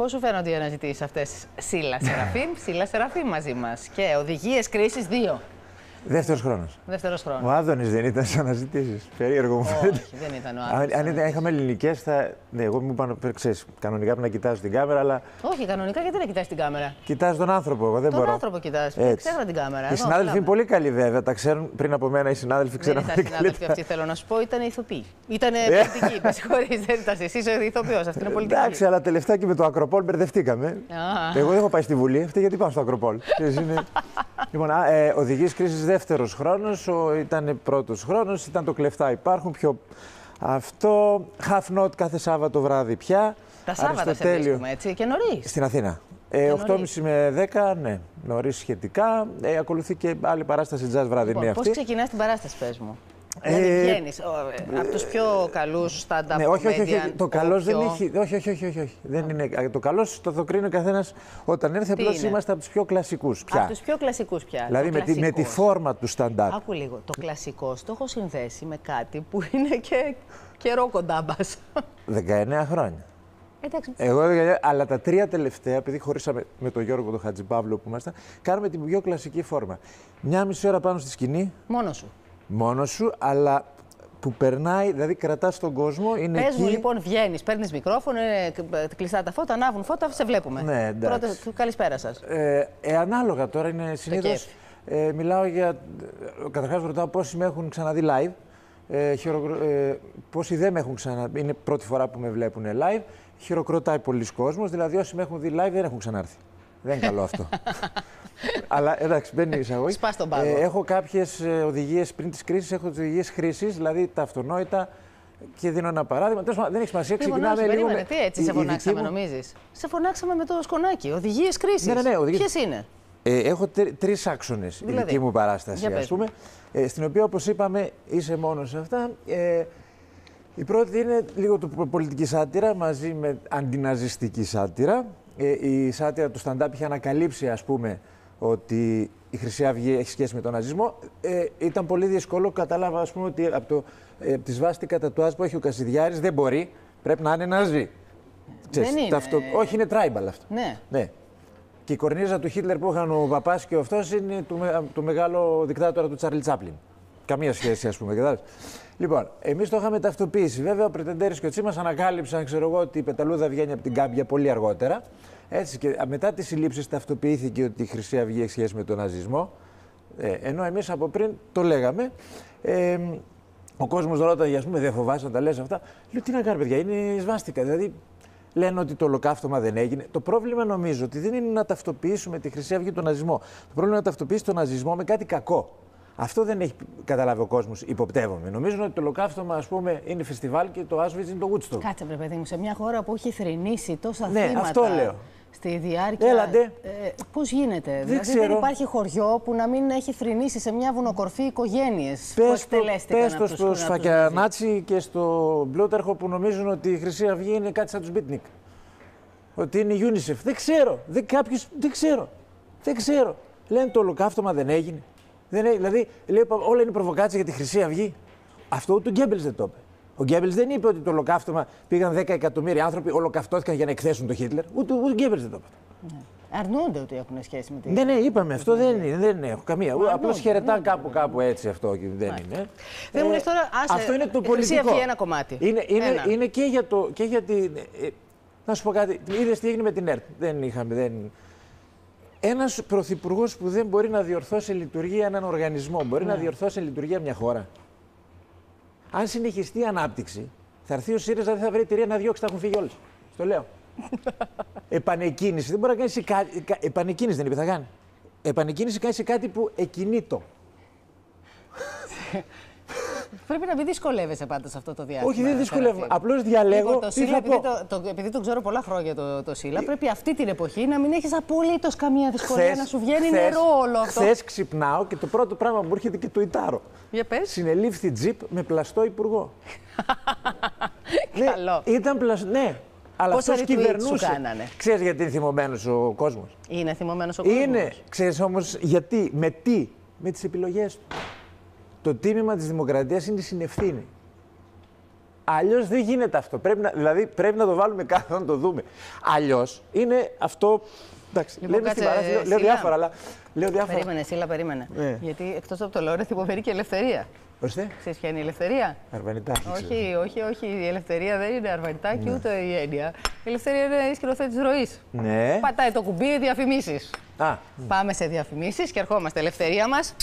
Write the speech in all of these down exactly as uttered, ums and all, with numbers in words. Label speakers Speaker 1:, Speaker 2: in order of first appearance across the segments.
Speaker 1: Πώς σου φαίνονται οι αναζητήσεις αυτές, Σίλα Σεραφείμ, Σίλα Σεραφείμ μαζί μας. Και οδηγίες κρίσης δύο.
Speaker 2: Δεύτερος χρόνος.
Speaker 1: Δεύτερος χρόνος.
Speaker 2: Ο Άδωνης δεν ήταν στις αναζητήσεις. Περίεργο μου φαίνεται.
Speaker 1: Όχι, δεν ήταν ο Άδωνης.
Speaker 2: Αν, αν ήταν, είχαμε ελληνικές, θα. Ναι, εγώ μου είπα, ξέρεις, κανονικά πρέπει να κοιτάζω την κάμερα, αλλά.
Speaker 1: Όχι, κανονικά γιατί να κοιτάς την κάμερα.
Speaker 2: Κοιτάζω τον άνθρωπο, εγώ δεν
Speaker 1: τον
Speaker 2: μπορώ.
Speaker 1: Τον άνθρωπο κοιτάς. Ξέχαρα την κάμερα.
Speaker 2: Οι συνάδελφοι είναι πολύ καλοί, βέβαια. Τα ξέρουν πριν από μένα οι συνάδελφοι.
Speaker 1: Δεν ήταν συνάδελφοι αυτοί, θέλω να σου πω, ήταν ηθοποιοί. Ήταν πολιτικοί. Με συγχωρείς, δεν ήταν εσύ, είσαι ηθοποιός. Αυτή είναι πολιτική.
Speaker 2: Εντάξει, αλλά τελευταία και με το Ακροπόλ μπερδευτήκαμε. Εγώ δεν έχω πάει στη Βουλή, αυτή γιατί πάω στο Ακροπόλ. Λοιπόν, ε, οδηγείς κρίσης δεύτερος χρόνος, ήταν πρώτος χρόνος, ήταν το κλεφτά υπάρχουν, πιο αυτό, half note κάθε Σάββατο βράδυ πια.
Speaker 1: Τα Σάββατα σε βρίσκουμε, έτσι, και νωρίς.
Speaker 2: Στην Αθήνα. Ε, οκτώ και μισή με δέκα, ναι, νωρίς σχετικά. Ε, ακολουθεί και άλλη παράσταση jazz βραδινή
Speaker 1: λοιπόν,
Speaker 2: αυτή.
Speaker 1: Πώς ξεκινάς την παράσταση, πες μου. Δηλαδή
Speaker 2: Ε,
Speaker 1: βγαίνεις ε, από τους πιο καλούς stand-up
Speaker 2: ναι, όχι, όχι, όχι,
Speaker 1: comedian,
Speaker 2: το καλός
Speaker 1: πιο...
Speaker 2: δεν έχει. Όχι, όχι, όχι, όχι, όχι. Δεν είναι, το καλός το, το κρίνει ο καθένας όταν έρθει. Απλώς είμαστε από τους πιο κλασικούς πια.
Speaker 1: Από τους πιο κλασικούς πια.
Speaker 2: Δηλαδή με τη, με τη φόρμα του stand-up.
Speaker 1: Άκου λίγο. Το κλασικό το έχω συνδέσει με κάτι που είναι και καιρό κοντά μας.
Speaker 2: δεκαεννέα χρόνια.
Speaker 1: Εντάξει.
Speaker 2: Εγώ, αλλά τα τρία τελευταία, επειδή χωρίσαμε με τον Γιώργο τον Χατζηπαύλο που ήμασταν, κάνουμε την πιο κλασική φόρμα. Μια μισή ώρα πάνω στη σκηνή.
Speaker 1: Μόνος σου.
Speaker 2: Μόνος σου, αλλά που περνάει, δηλαδή κρατάς τον κόσμο. Είναι
Speaker 1: Πες
Speaker 2: εκεί.
Speaker 1: μου λοιπόν, βγαίνεις, παίρνεις μικρόφωνο, είναι κλειστά τα φώτα, ανάβουν φώτα, σε βλέπουμε.
Speaker 2: Ναι, εντάξει.
Speaker 1: Πρώτα, καλησπέρα σας.
Speaker 2: Ε, ε, ανάλογα τώρα είναι συνήθως. Ε, μιλάω για. Καταρχάς ρωτάω πόσοι με έχουν ξαναδεί live. Ε, χειροκρο... ε, πόσοι δεν με έχουν ξαναδεί. Είναι πρώτη φορά που με βλέπουν live. Χειροκροτάει πολλοί κόσμος, δηλαδή όσοι με έχουν δει live δεν έχουν ξανάρθει. Δεν είναι καλό αυτό. Αλλά εντάξει, μπαίνει η εισαγωγή.
Speaker 1: Σπάς τον πάγο.
Speaker 2: Ε, έχω κάποιες οδηγίες πριν τις κρίσεις, έχω τις οδηγίες χρήσης, δηλαδή τα αυτονόητα. Και δίνω ένα παράδειγμα. Τέλος πάντων, δεν έχει σημασία. Ξεκινάμε λίγο.
Speaker 1: Περίμενε,
Speaker 2: με...
Speaker 1: τι έτσι σε φωνάξαμε, μου... νομίζεις. Σε φωνάξαμε με το σκονάκι. Οδηγίες κρίσης.
Speaker 2: Ναι, ναι, ναι, οδηγίες...
Speaker 1: Ποιες είναι.
Speaker 2: Ε, έχω τρεις άξονες δηλαδή, η δική μου παράσταση, ας πούμε. Ε, στην οποία, όπως είπαμε, είσαι μόνος σε αυτά. Ε, η πρώτη είναι λίγο το πολιτική σάτυρα μαζί με αντιναζιστική σάτυρα. Ε, η σάτυρα του stand-up είχε ανακαλύψει, ας πούμε, ότι η Χρυσή Αυγή έχει σχέση με τον ναζισμό. Ε, ήταν πολύ δύσκολο. Κατάλαβα, ας πούμε, ότι από, το, ε, από τη σβάστηκα τατουάζ που έχει ο Κασιδιάρης δεν μπορεί. Πρέπει να είναι ναζί.
Speaker 1: Δεν είναι.
Speaker 2: Ταυτο... Όχι, είναι tribal αυτό.
Speaker 1: Ναι.
Speaker 2: ναι. Και η κορνίζα του Χίτλερ που είχαν ο παπάς και ο αυτός είναι του, του μεγάλο δικτάτορα του Τσάρλι Τσάπλιν. Καμία σχέση, ας πούμε. Κατάλαβες. Λοιπόν, εμείς το είχαμε ταυτοποιήσει. Βέβαια, ο Πρετεντέρης και ο Τσίμας ανακάλυψαν, ξέρω εγώ, ότι η πεταλούδα βγαίνει από την Κάμπια πολύ αργότερα. Έτσι, και μετά τις συλλήψεις ταυτοποιήθηκε ότι η Χρυσή Αυγή έχει σχέση με τον ναζισμό. Ε, ενώ εμείς από πριν το λέγαμε. Ε, ο κόσμος ρώταγε, ας πούμε, δεν φοβάσαι να τα λες αυτά. Λέω, τι να κάνω, παιδιά, είναι σβάστηκα. Δηλαδή, λένε ότι το ολοκαύτωμα δεν έγινε. Το πρόβλημα νομίζω ότι δεν είναι να ταυτοποιήσουμε τη Χρυσή Αυγή τον ναζισμό. Το πρόβλημα είναι να ταυτοποιήσει τον ναζισμό με κάτι κακό. Αυτό δεν έχει καταλάβει ο κόσμος, υποπτεύομαι. Νομίζουν ότι το ολοκαύτωμα, ας πούμε, είναι φεστιβάλ και το Auschwitz είναι το Woodstock.
Speaker 1: Κάτσε, βρε παιδί μου, σε μια χώρα που έχει θρηνήσει τόσα
Speaker 2: ναι,
Speaker 1: θύματα.
Speaker 2: Αυτό λέω.
Speaker 1: Στη διάρκεια.
Speaker 2: Έλαντε.
Speaker 1: Ε, πώς γίνεται,
Speaker 2: δεν
Speaker 1: δηλαδή
Speaker 2: ξέρω.
Speaker 1: Δεν υπάρχει χωριό που να μην έχει θρηνήσει σε μια βουνοκορφή οικογένειες που
Speaker 2: πες
Speaker 1: εκτελέστηκαν.
Speaker 2: Πες το στο Σφακιανάτσι και στο Μπλούταρχο που νομίζουν ότι η Χρυσή Αυγή είναι κάτι σαν τους Μπίτνικ. Ότι είναι η UNICEF. Δεν ξέρω. Δεν, κάποιος, δεν ξέρω. Δεν ξέρω. Λένε το ολοκαύτωμα δεν έγινε. Δεν έγινε. Δηλαδή, λέει, όλα είναι προβοκάτσια για τη Χρυσή Αυγή. Αυτό ούτε ο Γκέμπελς δεν το είπε. Ο Γκέμπελς δεν είπε ότι το ολοκαύτωμα πήγαν δέκα εκατομμύρια άνθρωποι, ολοκαυτώθηκαν για να εκθέσουν τον Χίτλερ. Ούτε ο Γκέμπελς δεν το είπε.
Speaker 1: Ναι. Αρνούνται ότι έχουν σχέση με την.
Speaker 2: Ναι, ναι, είπαμε αυτό δεν είναι. Δεν έχω καμία. Απλώς χαιρετά κάπου, κάπου έτσι αυτό και δεν είναι.
Speaker 1: Δεν μου λες τώρα, άσε,
Speaker 2: αυτό είναι το πολιτικό.
Speaker 1: Χρυσή Αυγή ένα κομμάτι.
Speaker 2: Είναι, είναι,
Speaker 1: ένα.
Speaker 2: είναι και για το. Και για την, ε, να σου πω κάτι. Είδες τι έγινε με την ΕΡΤ. Δεν είχαμε. Δεν... Ένας πρωθυπουργός που δεν μπορεί να διορθώσει λειτουργία έναν οργανισμό, μπορεί ναι. να διορθώσει λειτουργία μια χώρα. Αν συνεχιστεί η ανάπτυξη, θα έρθει ο ΣΥΡΙΖΑ, δεν θα βρει εταιρεία να διώξει, θα έχουν φύγει όλες. Στο λέω. Επανεκκίνηση. Δεν μπορεί να κάνει κάτι. Επανεκκίνηση δεν είπε, θα κάνει. Επανεκκίνηση κάνει σε κάτι που εκκινείτο.
Speaker 1: Πρέπει να μην δυσκολεύεσαι πάντα σε αυτό το διάστημα.
Speaker 2: Όχι, δεν δυσκολεύομαι. Απλώς διαλέγω.
Speaker 1: Λοιπόν, το Σίλα, επειδή, το, το, επειδή το ξέρω πολλά χρόνια το, το Σίλα, πρέπει αυτή την εποχή να μην έχεις απολύτως καμία δυσκολία, χθες, να σου βγαίνει χθες, νερό όλο αυτό.
Speaker 2: Χθες ξυπνάω και το πρώτο πράγμα που μου έρχεται και το Ιτάρο.
Speaker 1: Για πες.
Speaker 2: Συνελήφθη τζιπ με πλαστό υπουργό.
Speaker 1: Καλό.
Speaker 2: Ναι, ήταν πλαστό. Ναι. Αλλά αυτός κυβερνούσε.
Speaker 1: Κάνανε.
Speaker 2: Ξέρεις γιατί είναι θυμωμένος ο κόσμος.
Speaker 1: Είναι θυμωμένος ο κόσμος.
Speaker 2: Είναι. Ξέρεις όμως γιατί. Με τι. Με τις επιλογές του. Το τίμημα της δημοκρατίας είναι η συνευθύνη. Αλλιώς δεν γίνεται αυτό. Πρέπει να, δηλαδή πρέπει να το βάλουμε κάτω να το δούμε. Αλλιώς είναι αυτό. Εντάξει,
Speaker 1: λοιπόν,
Speaker 2: λέμε στην παράθυρα, λέω, λέω διάφορα, αλλά. Λέω διάφορα.
Speaker 1: Περίμενε, Σίλα, περίμενε.
Speaker 2: Ναι.
Speaker 1: Γιατί εκτός από το Λόρεθ υποφέρει και η ελευθερία.
Speaker 2: Ορίστε.
Speaker 1: Ξέρεις ποια είναι η ελευθερία?
Speaker 2: Αρβανιτάκι.
Speaker 1: Όχι, όχι, όχι. Η ελευθερία δεν είναι αρβανιτάκι, ναι. Ούτε η έννοια. Η ελευθερία είναι η σκηνοθέτης ροής.
Speaker 2: Ναι.
Speaker 1: Πατάει το κουμπί, διαφημίσεις.
Speaker 2: Α.
Speaker 1: Πάμε σε διαφημίσεις και ερχόμαστε. Ελευθερία μας.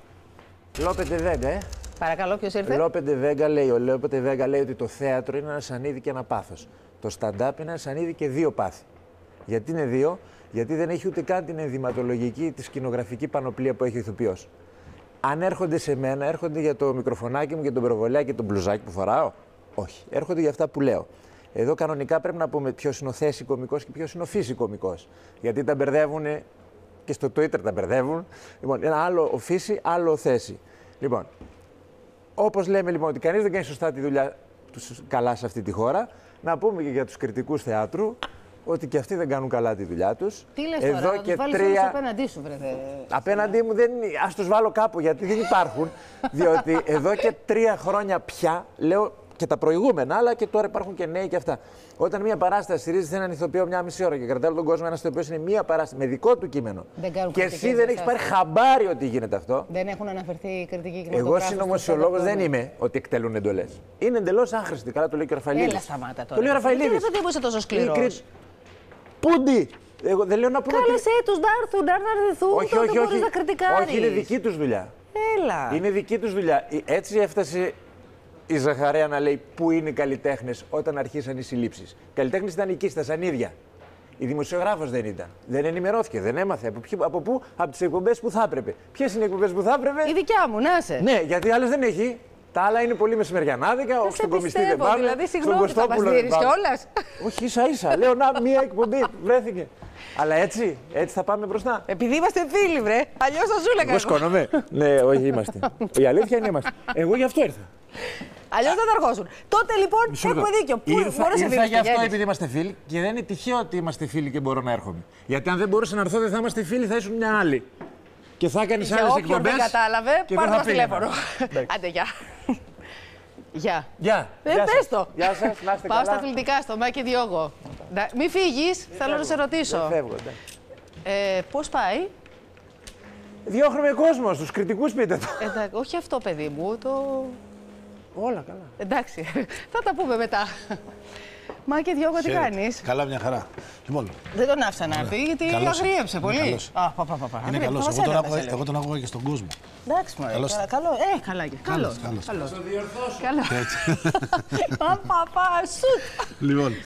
Speaker 2: Λόπετε Βέγκα, ε.
Speaker 1: Παρακαλώ, ποιος ήρθε?
Speaker 2: Λόπετε Βέγκα λέει, ο Λόπετε Βέγκα λέει ότι το θέατρο είναι ένα σανίδι και ένα πάθος. Το stand-up είναι ένα σανίδι και δύο πάθη. Γιατί είναι δύο? Γιατί δεν έχει ούτε καν την ενδυματολογική, τη σκηνογραφική πανοπλία που έχει ο ηθοποιός. Αν έρχονται σε μένα, έρχονται για το μικροφωνάκι μου, για τον προβολέα και τον μπλουζάκι που φοράω. Όχι. Έρχονται για αυτά που λέω. Εδώ κανονικά πρέπει να πούμε ποιος είναι ο θέση κωμικός και ποιος είναι ο φύση κωμικός. Γιατί τα μπερδεύουν και στο Twitter τα μπερδεύουν. Λοιπόν, ένα άλλο ο φύση, άλλο ο θέση. Λοιπόν, όπως λέμε λοιπόν ότι κανείς δεν κάνει σωστά τη δουλειά του καλά σε αυτή τη χώρα, να πούμε και για τους κριτικούς θεάτρου ότι και αυτοί δεν κάνουν καλά τη δουλειά τους.
Speaker 1: Τι λες
Speaker 2: εδώ
Speaker 1: τώρα,
Speaker 2: και
Speaker 1: να τους
Speaker 2: τρία...
Speaker 1: απέναντί σου, βρε.
Speaker 2: Απέναντί μου δεν είναι. Ας τους βάλω κάπου γιατί δεν υπάρχουν. Διότι εδώ και τρία χρόνια πια, λέω και τα προηγούμενα, αλλά και τώρα υπάρχουν και νέοι και αυτά. Όταν μια παράσταση στηρίζεται σε έναν ηθοποιό μια μισή ώρα και κρατάει όλο τον κόσμο, ένας ηθοποιός είναι μια παράσταση με δικό του κείμενο. Και εσύ δεν έχεις πάρει χαμπάρι ότι γίνεται αυτό.
Speaker 1: Δεν έχουν αναφερθεί οι κριτικοί και
Speaker 2: εγώ συνωμοσιολόγος δεν είμαι ότι εκτελούν εντολές. Είναι εντελώς άχρηστη. Καλά το λέει και ο Ραφαηλίδης.
Speaker 1: Έλα, σταμάτα τώρα.
Speaker 2: Το λέει ο Ραφαηλίδης.
Speaker 1: Δεν είσαι τόσο σκληρός.
Speaker 2: Πούντι! Εγώ δεν λέω να πούμε.
Speaker 1: Κάλεσέ ότι... τους να έρθουν, να αρνηθούν.
Speaker 2: Όχι, όχι, όχι.
Speaker 1: Να κριτικάρεις.
Speaker 2: Όχι, είναι δική τους δουλειά.
Speaker 1: Έλα.
Speaker 2: Είναι δική τους δουλειά. Έτσι έφτασε η Ζαχαρέα να λέει πού είναι οι καλλιτέχνες όταν αρχίσαν οι συλλήψεις. Οι καλλιτέχνες ήταν εκεί, στα σανίδια. Η δημοσιογράφος δεν ήταν. Δεν ενημερώθηκε, δεν έμαθε. Από, ποιο, από πού? Από τις εκπομπές που θα έπρεπε. Ποιες είναι οι εκπομπές που θα έπρεπε?
Speaker 1: Η δικιά μου, να είσαι.
Speaker 2: Ναι, γιατί άλλες δεν έχει. Τα άλλα είναι πολύ μεσημεριανάδικα, όχι στον κομιστή δεν πάμε.
Speaker 1: Δηλαδή, συγγνώμη, θα μας δίνεις κιόλας.
Speaker 2: Όχι, ίσα ίσα. Λέω να, μία εκπομπή βρέθηκε. Αλλά έτσι, έτσι θα πάμε μπροστά.
Speaker 1: Επειδή είμαστε φίλοι, βρε. Αλλιώς θα σου έλεγα.
Speaker 2: Εγώ σκόνομαι. Ναι, όχι, είμαστε. Η αλήθεια είναι είμαστε. Εγώ γι' αυτό ήρθα.
Speaker 1: Αλλιώς δεν θα αρχώσουν. Τότε λοιπόν έχουμε δίκιο. Πού
Speaker 2: ήρθα, ήρθα γι' αυτό επειδή είμαστε φίλοι και δεν είναι τυχαίο ότι είμαστε φίλοι και μπορώ να έρχομαι. Γιατί αν δεν μπορούσα να έρθω, δεν θα είμαστε φίλοι, θα ήσουν μια άλλη. Και θα έκανε άλλες εκπομπές.
Speaker 1: Όποιον δεν κατάλαβε, πάρε το τηλέφωνο. Άντε, γεια. Γεια.
Speaker 2: Γεια.
Speaker 1: Δεν πες το.
Speaker 2: Γεια σας, να είστε καλά.
Speaker 1: Πάω στα αθλητικά, στο Μάκη Διόγκο. Μην φύγεις, θέλω να σε ρωτήσω.
Speaker 2: Δεν φεύγω,
Speaker 1: ε, πώς πάει?
Speaker 2: Διώχνουμε κόσμο, στους κριτικούς πείτε το.
Speaker 1: Εντάξει, όχι αυτό, παιδί μου, το...
Speaker 2: Όλα καλά.
Speaker 1: Εντάξει, θα τα πούμε μετά. Μάκη Διόγκο, τι κάνεις?
Speaker 3: Καλά, μια χαρά. Λοιπόν,
Speaker 1: δεν τον άφησα να έρθει, γιατί αγρίεψε πολύ.
Speaker 3: Καλός.
Speaker 1: Α, πα, πα, πα.
Speaker 3: Είναι καλός. Εγώ, τον άκουγα, εγώ τον άκουγα και στον κόσμο.
Speaker 1: Εντάξει, μωρέ.
Speaker 3: Καλώς.
Speaker 1: Καλό. Ε, καλά και. Καλός.
Speaker 3: Καλώς.
Speaker 1: Καλώς.
Speaker 2: Θα το διορθώσω.
Speaker 1: Καλό. Πα, πα, πα, σουτ.
Speaker 3: Λοιπόν.